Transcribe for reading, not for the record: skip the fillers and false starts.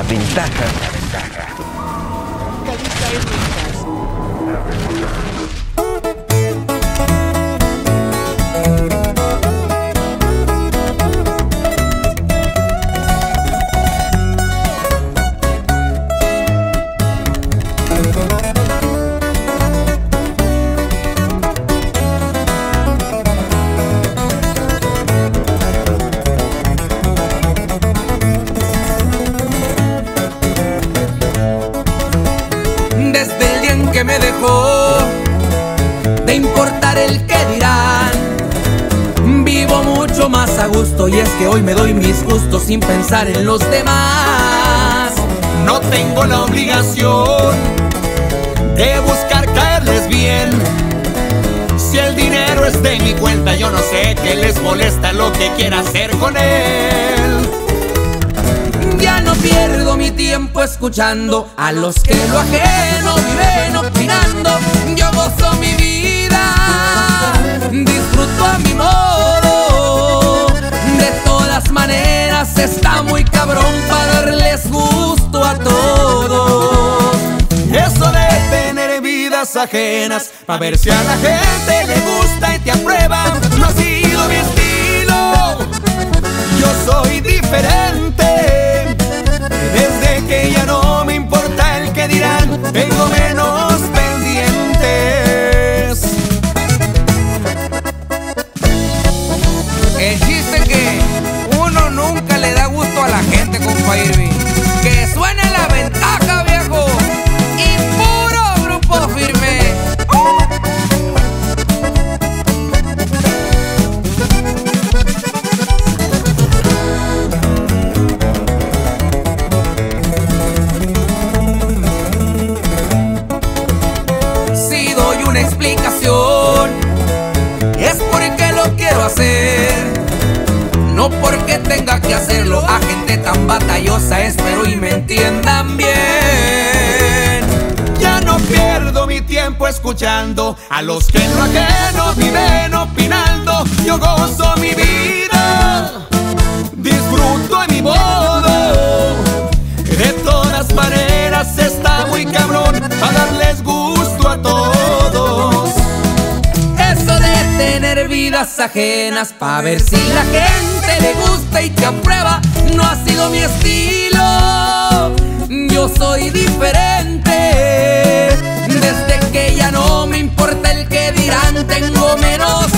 ventaja. Calista es ventas. Desde el día en que me dejó de importar el que dirán, vivo mucho más a gusto, y es que hoy me doy mis gustos sin pensar en los demás. No tengo la obligación de buscar caerles bien. Si el dinero es de mi cuenta, yo no sé qué les molesta lo que quiera hacer con él. Ya no pierdo mi tiempo escuchando a los que lo ajeno viven opinando. Yo gozo mi vida, disfruto a mi modo. De todas maneras está muy cabrón para darles gusto a todos. Eso de tener vidas ajenas pa' ver si a la gente le gusta y te aprueba, no ha sido mi estilo. Yo soy diferente. Desde que ya no me importa el que dirán, tengo menos pendientes. El chiste es que uno nunca le da gusto a la gente, compa Irving. Que suene la ventaja, viejo, y puro grupo firme. Explicación es porque lo quiero hacer, no porque tenga que hacerlo. A gente tan batallosa espero y me entiendan bien. Ya no pierdo mi tiempo escuchando a los que en lo ajeno viven opinando. Yo gozo mi vida, disfruto en mi modo. De todas maneras está muy cabrón para darles gusto a todos. Eso de tener vidas ajenas pa' ver si la gente le gusta y te aprueba, no ha sido mi estilo. Yo soy diferente. Desde que ya no me importa el que dirán, tengo menos